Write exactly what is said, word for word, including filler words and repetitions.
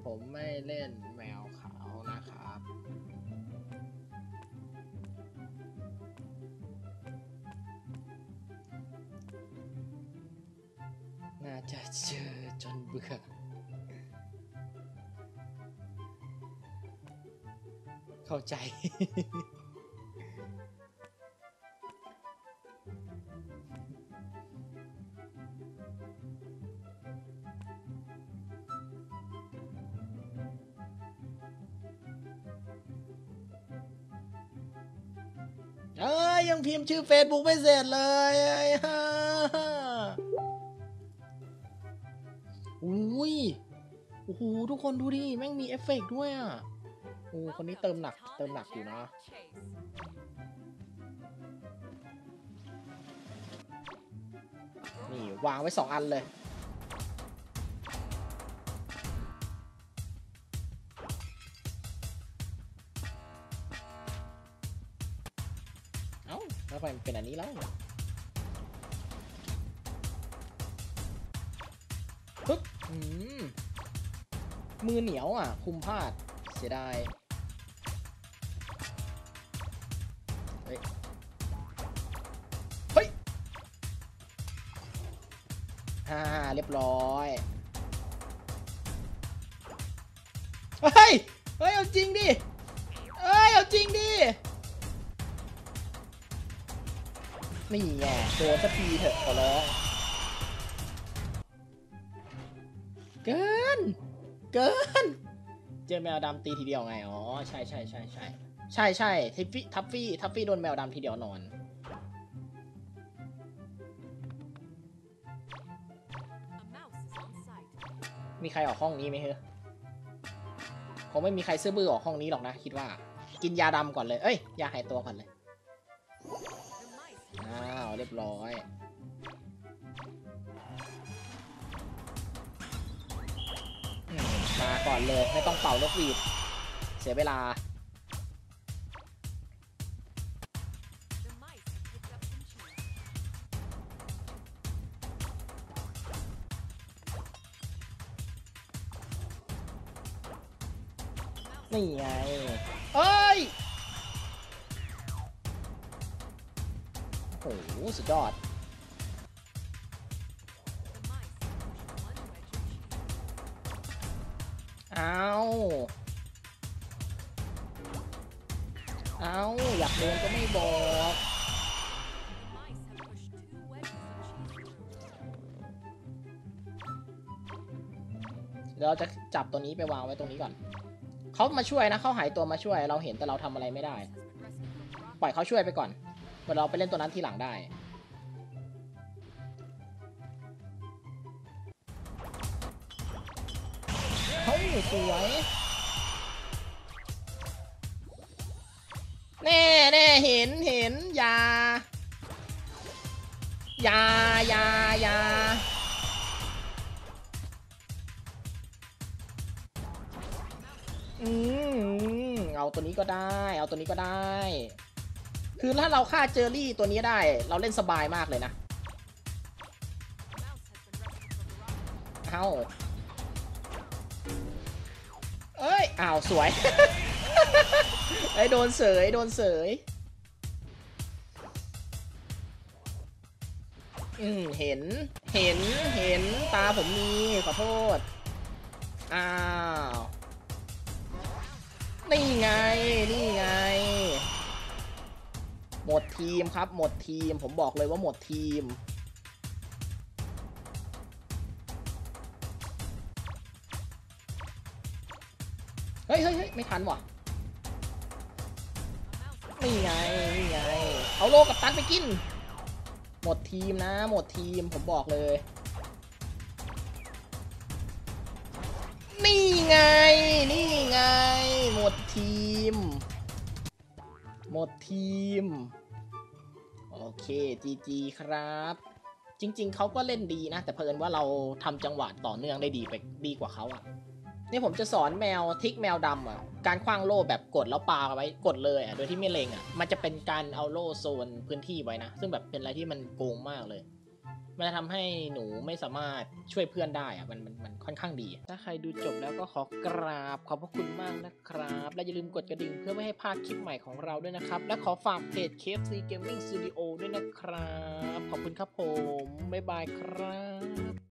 ผมไม่เล่นแมวขาวนะครับน่าจะเจอจนเบื่อเข้าใจ เอ้ยยังพิมพ์ชื่อ Facebook ไม่เสร็จเลยอุ้ยโอ้โหทุกคนดูดิแม่งมีเอฟเฟกต์ด้วยอ่ะโอ้คนนี้เติมหนักเติมหนักอยู่นะนี่วางไว้สองอันเลยเอ้าแล้วทำไมมันเป็นอันนี้แล้วปึ๊บมือเหนียวอ่ะคุมพลาดเสียดายเฮ้ยเฮ้ยฮ่าเรียบร้อยเฮ้ยเฮ้ยเอาจริงดิเฮ้ยเอาจริงดินี่ไงโดนสักทีเถอะขอร้องเกินเกินเจอแมวดำตีทีเดียวไงอ๋อใช่ใช่ใช่ใช่ใช่ใช่ทัฟฟี่ทัฟฟี่ทัฟฟี่โดนแมวดำทีเดียวนอนมีใครออกห้องนี้ไหมเฮ้ยคงไม่มีใครซื้อบื้อออกห้องนี้หรอกนะคิดว่ากินยาดำก่อนเลยเอ้ยยาหายตัวก่อนเลยอ้าวเรียบร้อยมาก่อนเลยไม่ต้องเป่านกหวีดเสียเวลานี่ไงเอ้ยโอ้โหสุดยอดเอาเอาอยากเดินก็ไม่บอกเดี๋ยวเราจะจับตัวนี้ไปวางไว้ตรงนี้ก่อนเขามาช่วยนะเขาหายตัวมาช่วยเราเห็นแต่เราทำอะไรไม่ได้ปล่อยเขาช่วยไปก่อนเดี๋ยวเราไปเล่นตัวนั้นทีหลังได้เฮ้ยสวยแน่แน่เห็นเห็นยายายายาอืมเอาตัวนี้ก็ได้เอาตัวนี้ก็ได้คือถ้าเราฆ่าเจอรี่ตัวนี้ได้เราเล่นสบายมากเลยนะเอาเอ้ยอ้าวสวย ไอ้โดนเสยโดนเสยอืมเห็นเห็นเห็นตาผมมีขอโทษอ้าวนี่ไงนี่ไงหมดทีมครับหมดทีมผมบอกเลยว่าหมดทีมเฮ้ยเฮ้ยเฮ้ยไม่ทันว่ะนี่ไงนี่ไงเอาโลกับตันไปกินหมดทีมนะหมดทีมผมบอกเลยนี่ไงนี่ไงหมดทีมหมดทีมโอเคจีจีครับจริงๆเขาก็เล่นดีนะแต่เพิ่นว่าเราทำจังหวะต่อเนื่องได้ดีไปดีกว่าเขาอ่ะนี่ผมจะสอนแมวทิกแมวดำอ่ะการคว้างโล่แบบกดแล้วปาไว้กดเลยอ่ะโดยที่ไม่เล็งอ่ะมันจะเป็นการเอาโล่โซนพื้นที่ไว้นะซึ่งแบบเป็นอะไรที่มันโกงมากเลยมันจะทำให้หนูไม่สามารถช่วยเพื่อนได้อะมันมันมันค่อนข้างดี ถ้าใครดูจบแล้วก็ขอกราบขอบพระคุณมากนะครับและอย่าลืมกดกระดิ่งเพื่อไม่ให้พลาดคลิปใหม่ของเราด้วยนะครับและขอฝากเพจ เค เอฟ ซี Gaming Studio ด้วยนะครับขอบคุณครับผมบ๊ายบายครับ